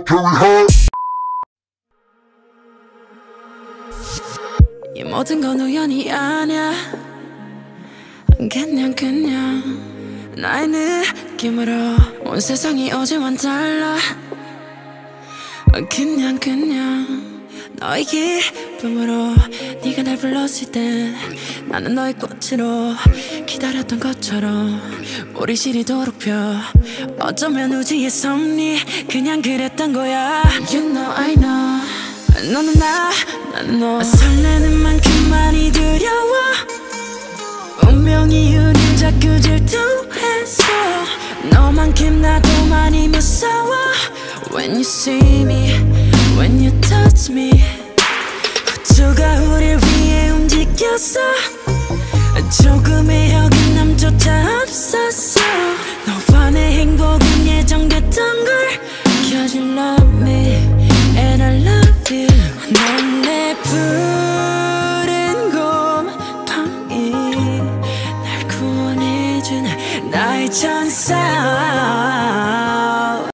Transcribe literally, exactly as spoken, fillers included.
이 모든 건 우연이 아냐. 그냥 그냥 나의 느낌으로 온 세상이 어제와는 달라. 그냥 그냥 너의 기쁨으로 네가 날 불렀을 때 나는 너의 꽃으로 기다렸던 것처럼 우리 시리도록 펴. 어쩌면 우주의 섭리 그냥 그랬던 거야. You know I know 너는 나 나는 너. 설레는 만큼 많이 두려워. 운명이 우릴 자꾸 질투해서 너만큼 나도 많이 무서워. When you see me, when you touch me, 우주가 우릴 위해 움직였어. 조금의 어긋남조차 없었어. 너와 내 행복은 예정됐던 걸. Cause you love me and I love you. 넌 내 푸른 곰팡이 날 구원해준 나의 참